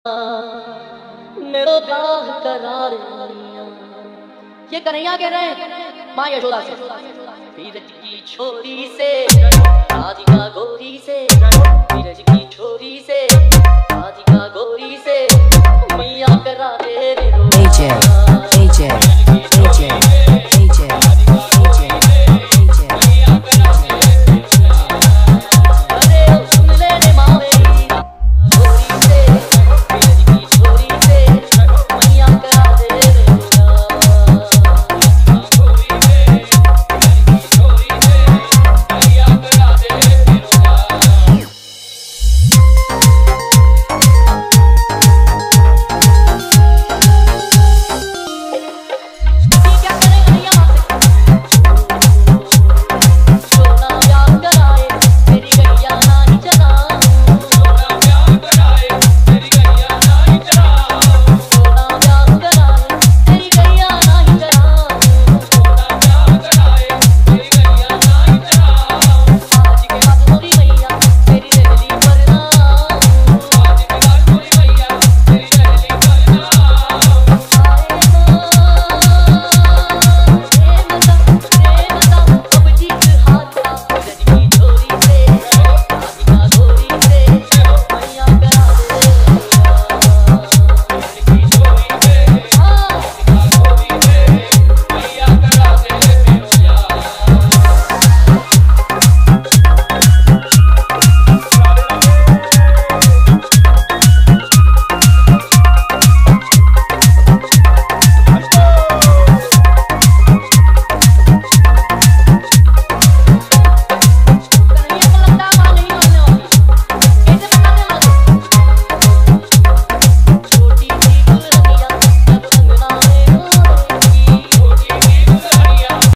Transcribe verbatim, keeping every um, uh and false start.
मेरो गाह करार ये कन्हैया कह रहे हैं माँ यशोदा से, बीरज की छोरी से राधिका गोरी से, बीरज की छोरी से राधिका गोरी